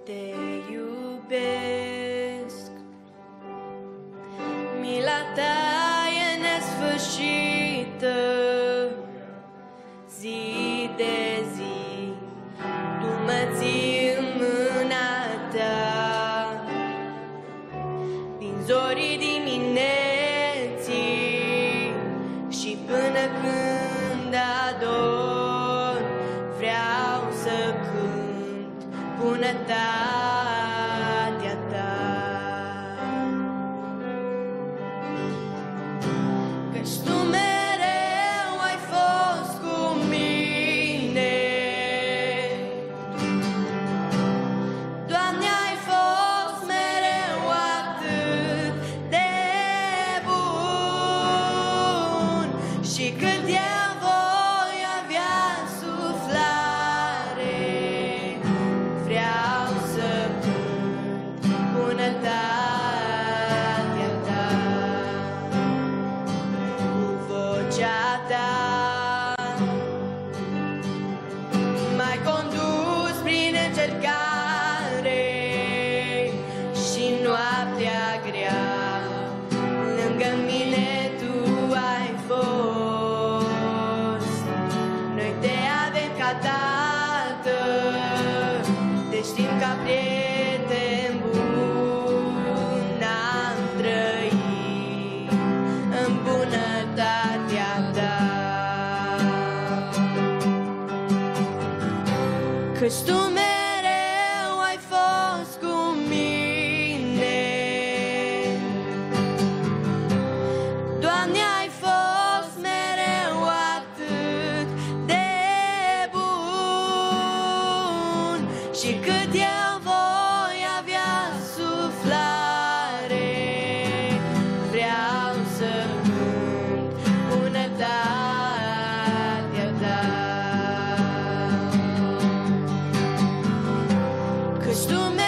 te iubesc. Mila ta e nesfârșită, zi de zi tu mă ții în mâna ta. Din zorii dimineții și până când ador, vreau să cânt bunătatea ta. Căci tu mereu ai fost cu mine, Doamne, ai fost mereu atât de bun. Și când eu voi avea suflare, vreau să cânt bunătatea ta. Cu vocea ta m-ai condus prin încercare și noaptea grea, lângă mine tu ai fost. Noi te avem ca tată, te știm ca prieten bun. Am trăit în bunătatea ta. Căci tu mereu ai fost cu mine, Doamne, ai fost mereu atât de bun. Și cât eu voi avea suflare, vreau să cânt bunătatea ta. Căci tu